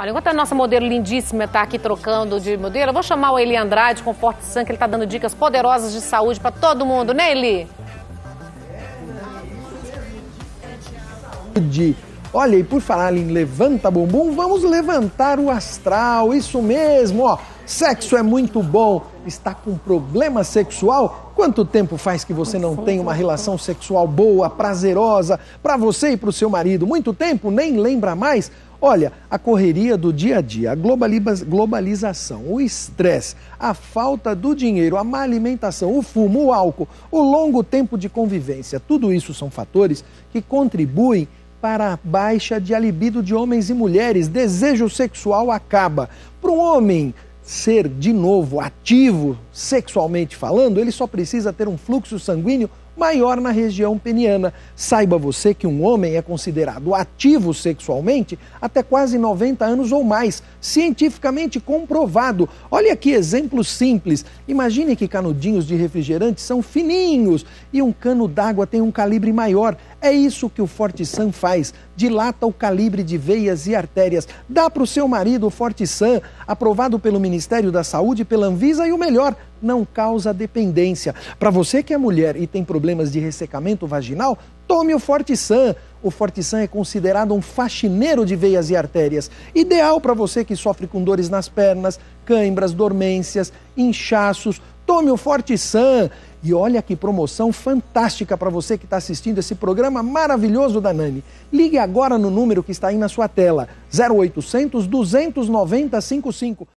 Olha, enquanto a nossa modelo lindíssima está aqui trocando de modelo, eu vou chamar o Eli Andrade com Forte San, que ele está dando dicas poderosas de saúde para todo mundo, né, Eli? Olha, e por falar em levanta bumbum, vamos levantar o astral, isso mesmo, ó. Sexo é muito bom. Está com problema sexual? Quanto tempo faz que você não tem uma relação sexual boa, prazerosa, para você e para o seu marido? Muito tempo? Nem lembra mais? Olha, a correria do dia a dia, a globalização, o estresse, a falta do dinheiro, a má alimentação, o fumo, o álcool, o longo tempo de convivência, tudo isso são fatores que contribuem para a baixa de libido de homens e mulheres. Desejo sexual acaba. Para um homem ser, de novo, ativo sexualmente falando, ele só precisa ter um fluxo sanguíneo maior na região peniana. Saiba você que um homem é considerado ativo sexualmente até quase 90 anos ou mais, cientificamente comprovado. Olha que exemplo simples. Imagine que canudinhos de refrigerante são fininhos e um cano d'água tem um calibre maior. É isso que o Forte San faz, dilata o calibre de veias e artérias. Dá para o seu marido o Forte San, aprovado pelo Ministério da Saúde, pela Anvisa, e o melhor, não causa dependência. Para você que é mulher e tem problemas de ressecamento vaginal, tome o Forte San. O Forte San é considerado um faxineiro de veias e artérias. Ideal para você que sofre com dores nas pernas, cãibras, dormências, inchaços. Tome o Forte San. E olha que promoção fantástica para você que está assistindo esse programa maravilhoso da Nani. Ligue agora no número que está aí na sua tela, 0800 290 55.